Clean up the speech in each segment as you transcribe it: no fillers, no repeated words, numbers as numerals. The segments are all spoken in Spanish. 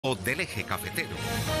Del eje cafetero.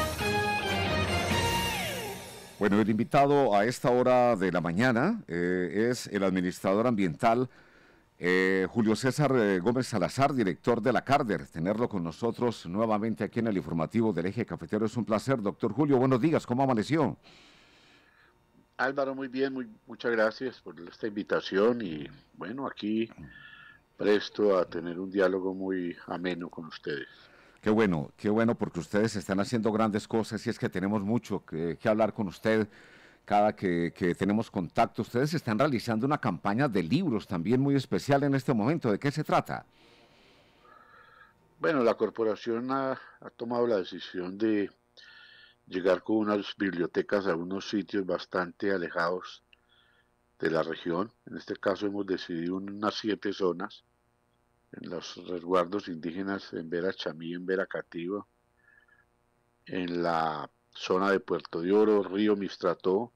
Bueno, el invitado a esta hora de la mañana es el administrador ambiental Julio César Gómez Salazar, director de la Carder. Tenerlo con nosotros nuevamente aquí en el informativo del eje cafetero es un placer. Doctor Julio, buenos días, ¿cómo amaneció? Álvaro, muy bien, muchas gracias por esta invitación y bueno, aquí presto a tener un diálogo muy ameno con ustedes. Qué bueno, porque ustedes están haciendo grandes cosas y es que tenemos mucho que hablar con usted cada que tenemos contacto. Ustedes están realizando una campaña de libros también muy especial en este momento. ¿De qué se trata? Bueno, la corporación ha tomado la decisión de llegar con unas bibliotecas a unos sitios bastante alejados de la región. En este caso hemos decidido unas 7 zonas en los resguardos indígenas en Vera Chamí, en Vera Cativa, en la zona de Puerto de Oro, Río Mistrató,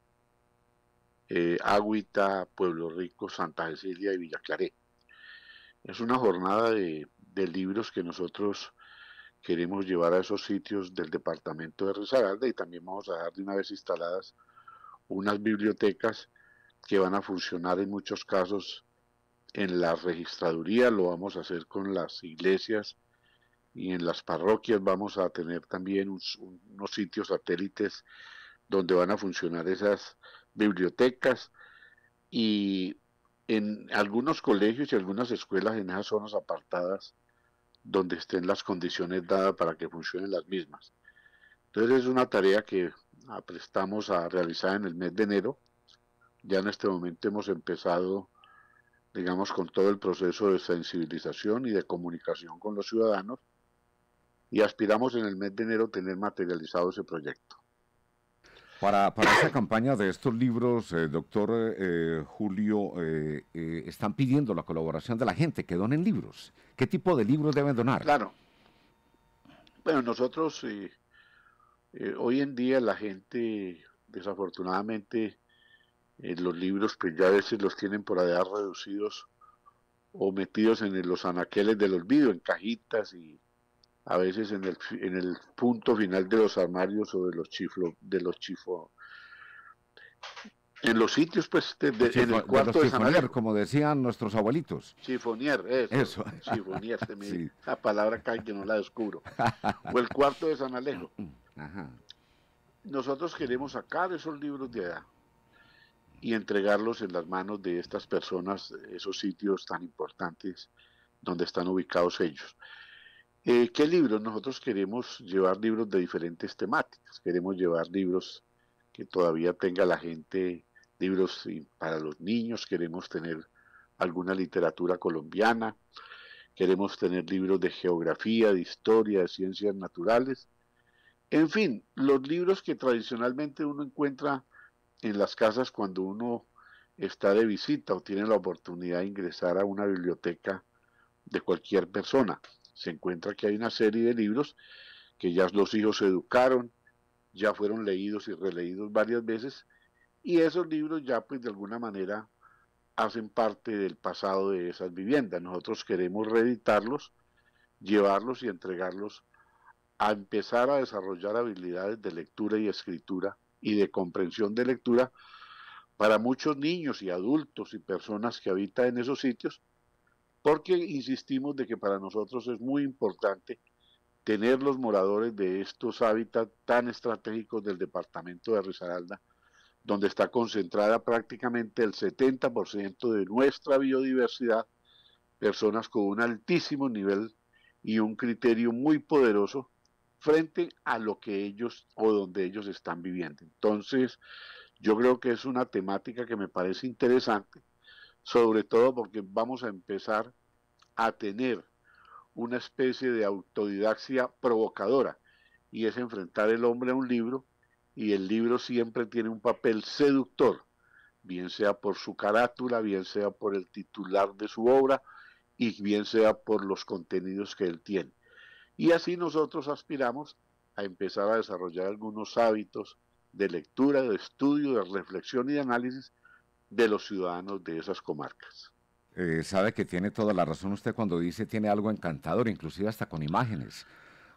Agüita, Pueblo Rico, Santa Cecilia y Villa Claré. Es una jornada de libros que nosotros queremos llevar a esos sitios del departamento de Risaralda y también vamos a dejar de una vez instaladas unas bibliotecas que van a funcionar en muchos casos en la registraduría, lo vamos a hacer con las iglesias y en las parroquias vamos a tener también unos sitios satélites donde van a funcionar esas bibliotecas y en algunos colegios y algunas escuelas en esas zonas apartadas donde estén las condiciones dadas para que funcionen las mismas. Entonces es una tarea que aprestamos a realizar en el mes de enero. Ya en este momento hemos empezado, digamos, con todo el proceso de sensibilización y de comunicación con los ciudadanos y aspiramos en el mes de enero tener materializado ese proyecto. Para esa campaña de estos libros, doctor Julio, están pidiendo la colaboración de la gente que donen libros. ¿Qué tipo de libros deben donar? Claro, bueno, nosotros hoy en día la gente, desafortunadamente, los libros pues ya a veces los tienen por allá reducidos o metidos en los anaqueles del olvido, en cajitas y a veces en el punto final de los armarios o de los chifos, en los sitios pues en el De los cuarto de San chifonier, Alejo. como decían nuestros abuelitos. Chifonier, eso, Eso. chifonier, Sí. la palabra acá que no la descubro. O el cuarto de San Alejo. Ajá. Nosotros queremos sacar esos libros de allá y entregarlos en las manos de estas personas, esos sitios tan importantes donde están ubicados ellos. ¿Qué libros? Nosotros queremos llevar libros de diferentes temáticas, queremos llevar libros que todavía tenga la gente, libros para los niños, queremos tener alguna literatura colombiana, queremos tener libros de geografía, de historia, de ciencias naturales, en fin, los libros que tradicionalmente uno encuentra en las casas cuando uno está de visita o tiene la oportunidad de ingresar a una biblioteca de cualquier persona. Se encuentra que hay una serie de libros que ya los hijos se educaron, ya fueron leídos y releídos varias veces, y esos libros ya pues de alguna manera hacen parte del pasado de esas viviendas. Nosotros queremos reeditarlos, llevarlos y entregarlos a empezar a desarrollar habilidades de lectura y escritura y de comprensión de lectura para muchos niños y adultos y personas que habitan en esos sitios, porque insistimos de que para nosotros es muy importante tener los moradores de estos hábitats tan estratégicos del departamento de Risaralda, donde está concentrada prácticamente el 70% de nuestra biodiversidad, personas con un altísimo nivel y un criterio muy poderoso frente a lo que ellos o donde ellos están viviendo. Entonces, yo creo que es una temática que me parece interesante, sobre todo porque vamos a empezar a tener una especie de autodidaxia provocadora, y es enfrentar el hombre a un libro, y el libro siempre tiene un papel seductor, bien sea por su carátula, bien sea por el titular de su obra, y bien sea por los contenidos que él tiene. Y así nosotros aspiramos a empezar a desarrollar algunos hábitos de lectura, de estudio, de reflexión y de análisis de los ciudadanos de esas comarcas. Sabe que tiene toda la razón usted cuando dice tiene algo encantador, inclusive hasta con imágenes.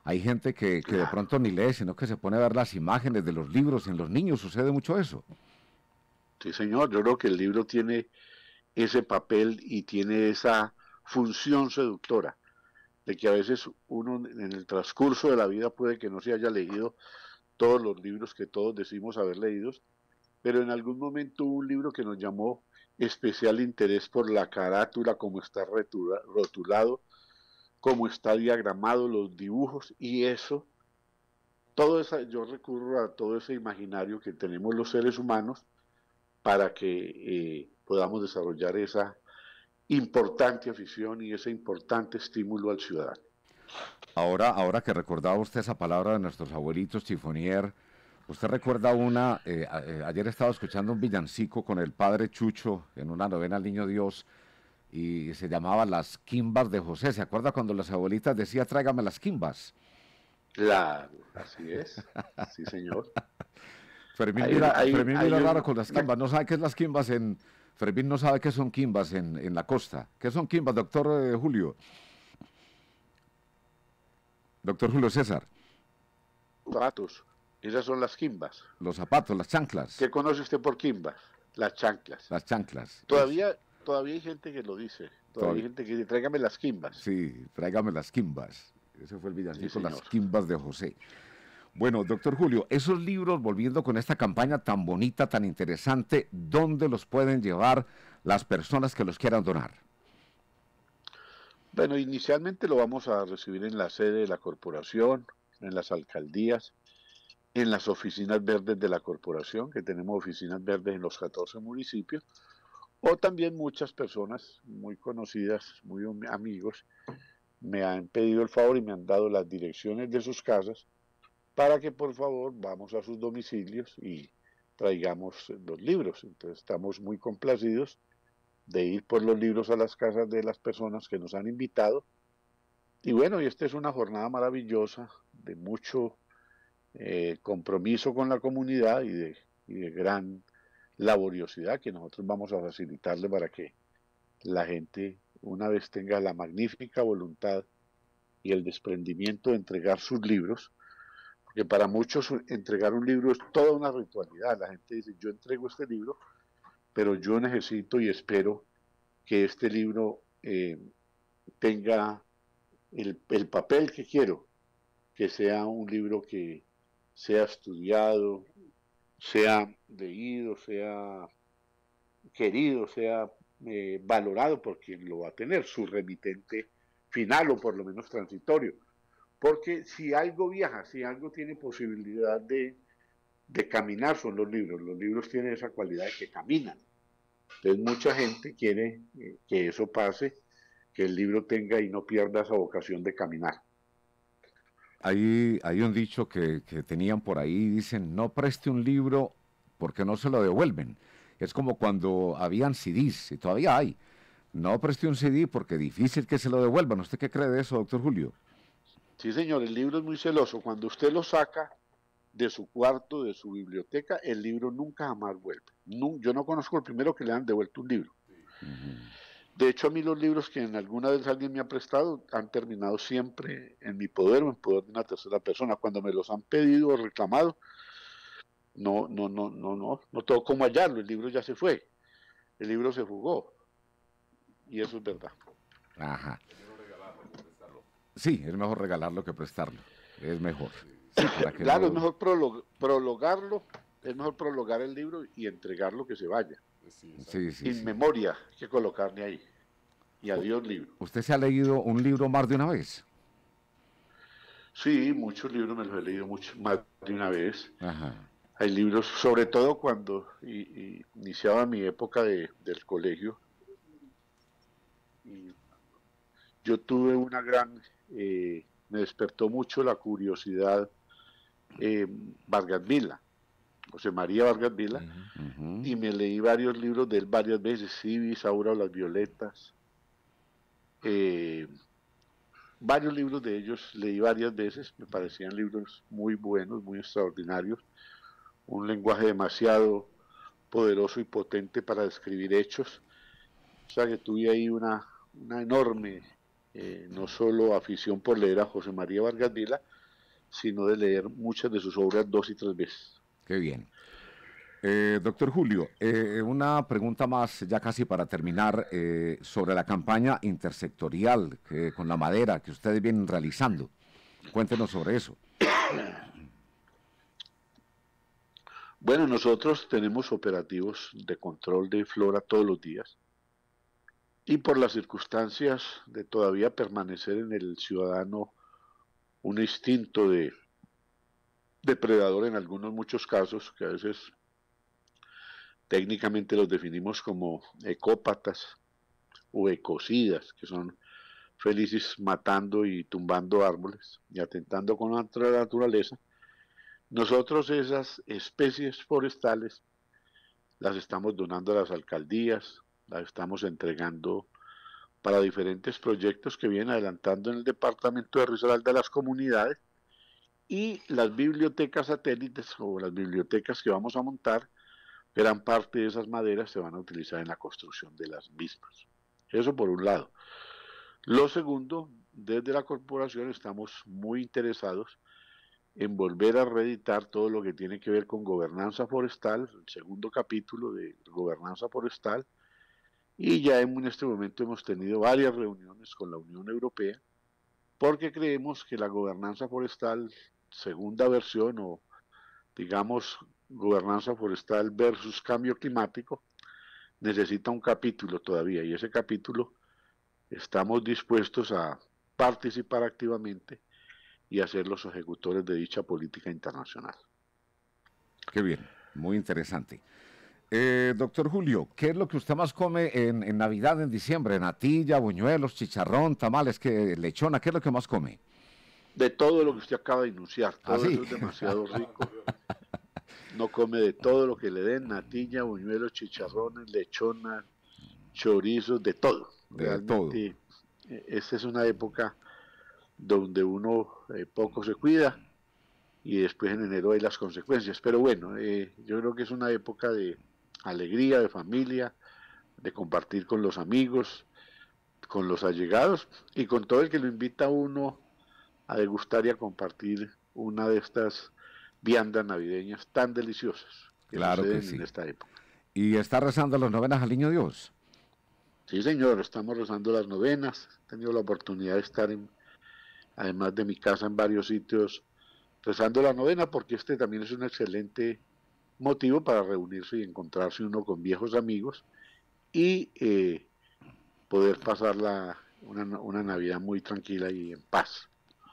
hay gente que de Claro. pronto ni lee, sino que se pone a ver las imágenes de los libros. En los niños sucede mucho eso. Sí, señor, yo creo que el libro tiene ese papel y tiene esa función seductora, de que a veces uno en el transcurso de la vida puede que no se haya leído todos los libros que todos decimos haber leído, pero en algún momento hubo un libro que nos llamó especial interés por la carátula, cómo está rotulado, cómo está diagramado, los dibujos y eso, todo esa, yo recurro a todo ese imaginario que tenemos los seres humanos para que podamos desarrollar esa importante afición y ese importante estímulo al ciudadano. Ahora que recordaba usted esa palabra de nuestros abuelitos, chifonier, ¿usted recuerda una? Ayer estaba escuchando un villancico con el padre Chucho en una novena al Niño Dios y se llamaba Las Quimbas de José. ¿Se acuerda cuando las abuelitas decían tráigame las quimbas? Claro, así es. Sí, señor. Fermín Hay mira raro con las una, quimbas, no sabe qué es las quimbas en... Fermín no sabe qué son quimbas en la costa. ¿Qué son quimbas, doctor Julio? Doctor Julio César. zapatos. Esas son las quimbas. Los zapatos, las chanclas. ¿Qué conoce usted por quimbas? Las chanclas. Las chanclas. Es, Todavía hay gente que lo dice. Todavía hay gente que dice, tráigame las quimbas. sí, tráigame las quimbas. Ese fue el Sí, villancico, las señor. quimbas de José. Bueno, doctor Julio, esos libros, volviendo con esta campaña tan bonita, tan interesante, ¿dónde los pueden llevar las personas que los quieran donar? Bueno, inicialmente lo vamos a recibir en la sede de la corporación, en las alcaldías, en las oficinas verdes de la corporación, que tenemos oficinas verdes en los 14 municipios, o también muchas personas muy conocidas, muy amigos, me han pedido el favor y me han dado las direcciones de sus casas para que por favor vamos a sus domicilios y traigamos los libros. Entonces estamos muy complacidos de ir por los libros a las casas de las personas que nos han invitado. Y bueno, y esta es una jornada maravillosa de mucho compromiso con la comunidad y de gran laboriosidad que nosotros vamos a facilitarle para que la gente, una vez tenga la magnífica voluntad y el desprendimiento de entregar sus libros, porque para muchos entregar un libro es toda una ritualidad. La gente dice, yo entrego este libro, pero yo necesito y espero que este libro tenga el papel que quiero, que sea un libro que sea estudiado, sea leído, sea querido, sea valorado por quien lo va a tener, su remitente final o por lo menos transitorio. Porque si algo viaja, si algo tiene posibilidad de caminar son los libros tienen esa cualidad de que caminan. Entonces mucha gente quiere que eso pase, que el libro tenga y no pierda esa vocación de caminar. Hay un dicho que tenían por ahí, dicen, no preste un libro porque no se lo devuelven. Es como cuando habían CDs, y todavía hay. No preste un CD porque difícil que se lo devuelvan. ¿Usted qué cree de eso, doctor Julio? Sí, señor, el libro es muy celoso. Cuando usted lo saca de su cuarto, de su biblioteca, el libro nunca jamás vuelve. No, yo no conozco el primero que le han devuelto un libro. Uh -huh. De hecho, a mí los libros que en alguna vez alguien me ha prestado han terminado siempre en mi poder o en poder de una tercera persona. Cuando me los han pedido o reclamado, no tengo cómo hallarlo. El libro ya se fue. El libro se jugó. Y eso es verdad. Ajá. Sí, es mejor regalarlo que prestarlo. Es mejor. Sí, para que Claro, es no... mejor prologarlo, es mejor prologar el libro y entregarlo que se vaya. Sí, sí, In sí. memoria, hay que colocarle ahí. Y adiós libro. ¿Usted se ha leído un libro más de una vez? Sí, muchos libros me los he leído más de una vez. Ajá. Hay libros, sobre todo cuando iniciaba mi época del colegio, y yo tuve una gran, me despertó mucho la curiosidad Vargas Vila, José María Vargas Vila, Uh -huh. y me leí varios libros de él varias veces, Civis, Aura o las Violetas, varios libros de ellos leí varias veces, me parecían libros muy buenos, muy extraordinarios, un lenguaje demasiado poderoso y potente para describir hechos, o sea que tuve ahí una enorme, no solo afición por leer a José María Vargas Vila, sino de leer muchas de sus obras 2 y 3 veces. Qué bien. Doctor Julio, una pregunta más, ya casi para terminar, sobre la campaña intersectorial con la madera que ustedes vienen realizando. Cuéntenos sobre eso. Bueno, nosotros tenemos operativos de control de flora todos los días y por las circunstancias de todavía permanecer en el ciudadano un instinto de depredador en algunos muchos casos, que a veces técnicamente los definimos como ecópatas o ecocidas, que son felices matando y tumbando árboles y atentando contra la naturaleza. Nosotros esas especies forestales las estamos donando a las alcaldías, las estamos entregando para diferentes proyectos que vienen adelantando en el departamento de Risaralda a las comunidades, y las bibliotecas satélites o las bibliotecas que vamos a montar, gran parte de esas maderas se van a utilizar en la construcción de las mismas. Eso por un lado. Lo segundo, desde la corporación estamos muy interesados en volver a reeditar todo lo que tiene que ver con gobernanza forestal, el segundo capítulo de gobernanza forestal, y ya en este momento hemos tenido varias reuniones con la Unión Europea, porque creemos que la gobernanza forestal, segunda versión, o digamos gobernanza forestal versus cambio climático, necesita un capítulo todavía, y ese capítulo estamos dispuestos a participar activamente y a ser los ejecutores de dicha política internacional. Qué bien, muy interesante. Doctor Julio, ¿qué es lo que usted más come en Navidad, en diciembre? Natilla, buñuelos, chicharrón, tamales, lechona, ¿qué es lo que más come? De todo lo que usted acaba de enunciar, ¿Ah, todo sí? eso es demasiado rico. No come de todo lo que le den, natilla, buñuelos, chicharrones, lechona, chorizos, de todo. De todo. Realmente, esta es una época donde uno poco se cuida y después en enero hay las consecuencias. Pero bueno, yo creo que es una época de alegría, de familia, de compartir con los amigos, con los allegados y con todo el que lo invita a uno a degustar y a compartir una de estas viandas navideñas tan deliciosas que Claro que suceden en sí. esta época. ¿Y está rezando las novenas al Niño Dios? Sí, señor, estamos rezando las novenas. He tenido la oportunidad de estar, además de mi casa, en varios sitios rezando la novena, porque este también es un excelente motivo para reunirse y encontrarse uno con viejos amigos y poder pasar una Navidad muy tranquila y en paz.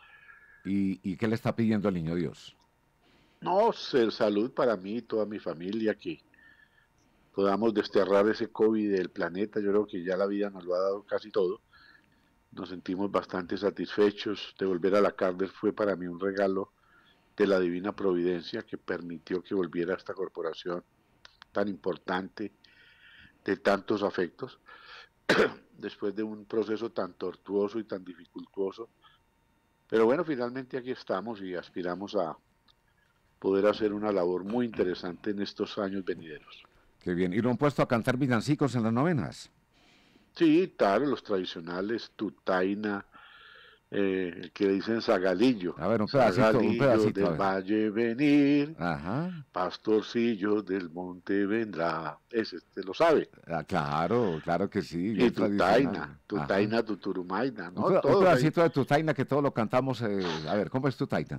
¿Y qué le está pidiendo al Niño Dios? No, ser salud para mí y toda mi familia, que podamos desterrar ese COVID del planeta. Yo creo que ya la vida nos lo ha dado casi todo. Nos sentimos bastante satisfechos. De volver a la cárcel fue para mí un regalo de la divina providencia que permitió que volviera a esta corporación tan importante, de tantos afectos, después de un proceso tan tortuoso y tan dificultuoso. Pero bueno, finalmente aquí estamos y aspiramos a poder hacer una labor muy interesante en estos años venideros. Qué bien. ¿Y lo han puesto a cantar villancicos en las novenas? Sí, claro, los tradicionales, Tutaina, el que le dicen Zagalillo, A ver, un pedacito, un Zagalillo pedacito, a del ver. valle venir, Ajá. pastorcillo del monte vendrá. Ese, usted lo sabe. Ah, claro, claro que sí, Y bien tradicional. Tutaina, Ajá. Tutaina, Tuturumaina, Un, ¿no? un Todos ahí. pedacito de tu taina que todos lo cantamos. A ver, ¿cómo es tu taina?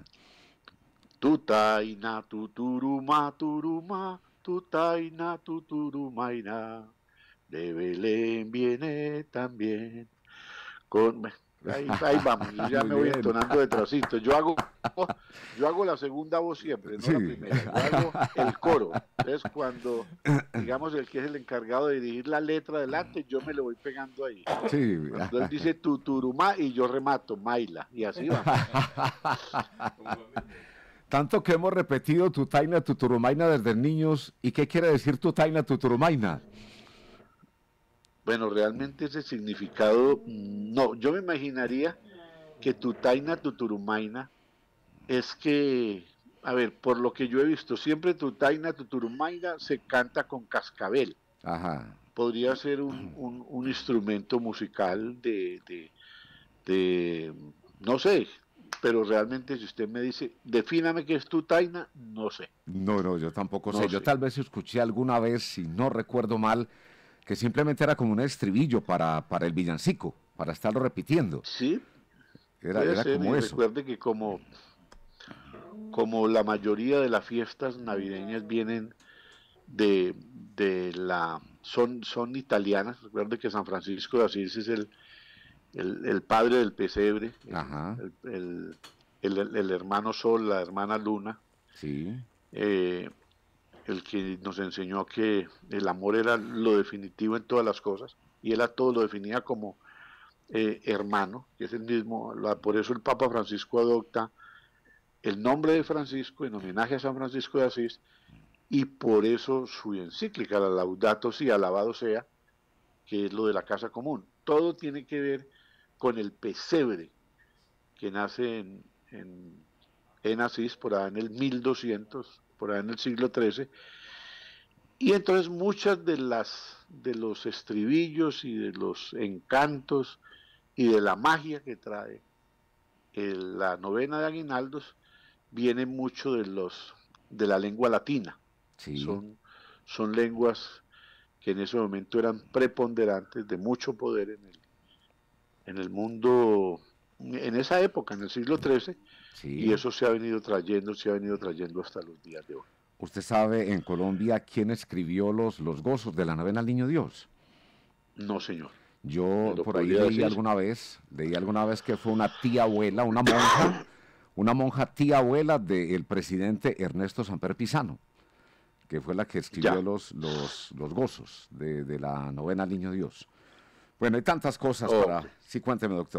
Tutaina, tuturuma, turuma, Tutaina, tuturumaina, de Belén viene también. Ahí vamos, yo ya Muy me voy bien. entonando detrásito. Yo hago la segunda voz siempre, no Sí. la primera. Yo hago el coro. Entonces, cuando, digamos, el que es el encargado de dirigir la letra adelante, yo me lo voy pegando ahí. Sí. Cuando él dice tuturumá y yo remato, maila. Y así vamos. Tanto que hemos repetido tu taina, tu turumaina desde niños. ¿Y qué quiere decir tu taina, tu turumaina? Bueno, realmente ese significado, no, yo me imaginaría que Tutaina Tuturumaina es que, a ver, por lo que yo he visto, siempre Tutaina Tuturumaina se canta con cascabel. Ajá. Podría ser un instrumento musical de, no sé, pero realmente si usted me dice, defíname qué es tutaina, no sé. No, yo tampoco No sé. Yo sé. tal vez escuché alguna vez, si no recuerdo mal, que simplemente era como un estribillo para el villancico, para estarlo repitiendo. Sí, puede Era ser, y como eso. recuerde que como la mayoría de las fiestas navideñas vienen son italianas. Recuerde que San Francisco de Asís es el padre del pesebre, Ajá, el hermano Sol, la hermana Luna, sí, eh, el que nos enseñó que el amor era lo definitivo en todas las cosas, y él a todo lo definía como hermano, que es el mismo. Por eso el Papa Francisco adopta el nombre de Francisco en homenaje a San Francisco de Asís, y por eso su encíclica, la Laudato Si, alabado sea, que es lo de la casa común. Todo tiene que ver con el pesebre que nace en Asís, por allá en el 1200, por allá en el siglo XIII, y entonces muchas de los estribillos y de los encantos y de la magia que trae la novena de aguinaldos viene mucho de la lengua latina. sí. Son lenguas que en ese momento eran preponderantes, de mucho poder en el mundo, en esa época, en el siglo XIII, y Sí. eso se ha venido trayendo hasta los días de hoy. ¿Usted sabe en Colombia quién escribió los gozos de la novena al Niño Dios? No, señor. ¿Me Yo lo por ahí podría decir? leí alguna vez que fue una tía abuela, una monja tía abuela del presidente Ernesto Samper Pizano, que fue la que escribió Ya. los gozos de la novena al Niño Dios. Bueno, hay tantas cosas Ok. para... Sí, cuénteme, doctor.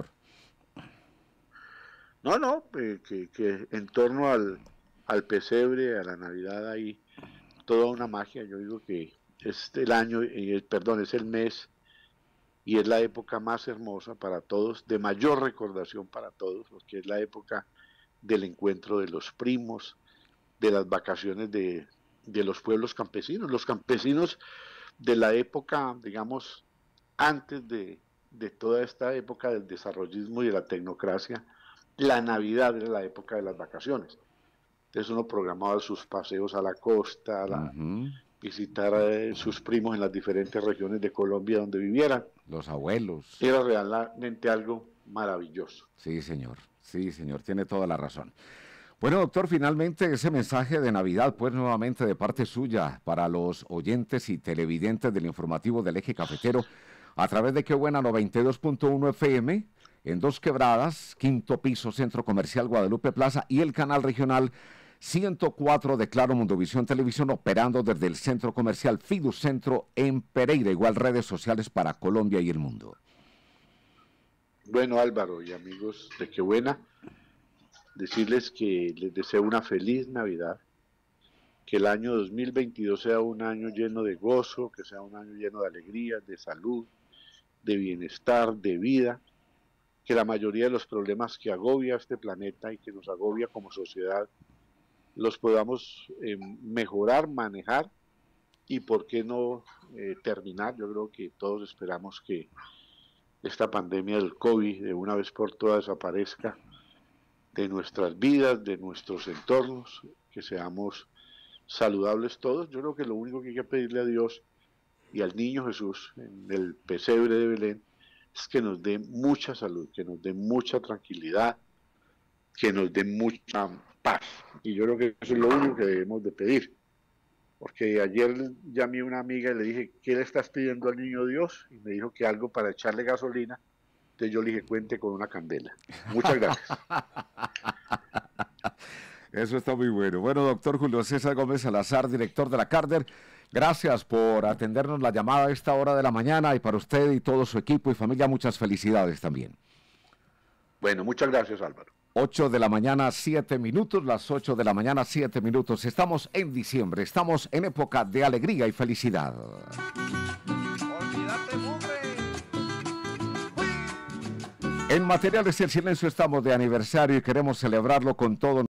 No, que en torno al pesebre, a la Navidad, hay toda una magia. Yo digo que es el año, perdón, es el mes y es la época más hermosa para todos, de mayor recordación para todos, porque es la época del encuentro de los primos, de las vacaciones de los pueblos campesinos. Los campesinos de la época, digamos, antes de toda esta época del desarrollismo y de la tecnocracia, la Navidad era la época de las vacaciones. Entonces uno programaba sus paseos a la costa, Ujú. visitar a sus primos en las diferentes regiones de Colombia donde vivieran. Los abuelos. Era realmente algo maravilloso. Sí, señor, tiene toda la razón. Bueno, doctor, finalmente ese mensaje de Navidad, pues nuevamente de parte suya para los oyentes y televidentes del informativo del Eje Cafetero, a través de Qué Buena 92.1 FM, en Dos Quebradas, quinto piso, Centro Comercial Guadalupe Plaza, y el canal regional 104 de Claro Mundovisión Televisión, operando desde el Centro Comercial Fidus Centro en Pereira, igual redes sociales para Colombia y el mundo. Bueno, Álvaro y amigos de Qué Buena, decirles que les deseo una feliz Navidad, que el año 2022 sea un año lleno de gozo, que sea un año lleno de alegría, de salud, de bienestar, de vida, que la mayoría de los problemas que agobia a este planeta y que nos agobia como sociedad los podamos mejorar, manejar y por qué no terminar. Yo creo que todos esperamos que esta pandemia del COVID de una vez por todas desaparezca de nuestras vidas, de nuestros entornos, que seamos saludables todos. Yo creo que lo único que hay que pedirle a Dios y al niño Jesús en el pesebre de Belén es que nos dé mucha salud, que nos dé mucha tranquilidad, que nos dé mucha paz. Y yo creo que eso es lo único que debemos de pedir. Porque ayer llamé a una amiga y le dije, ¿qué le estás pidiendo al niño Dios? Y me dijo que algo para echarle gasolina. Entonces yo le dije, cuente con una candela. Muchas gracias. Eso está muy bueno. Bueno, doctor Julio César Gómez Salazar, director de la Carder, gracias por atendernos la llamada a esta hora de la mañana, y para usted y todo su equipo y familia muchas felicidades también. Bueno, muchas gracias, Álvaro. 8 de la mañana, 7 minutos, las 8 de la mañana, 7 minutos. Estamos en diciembre, estamos en época de alegría y felicidad. En Materiales El Silencio estamos de aniversario y queremos celebrarlo con todo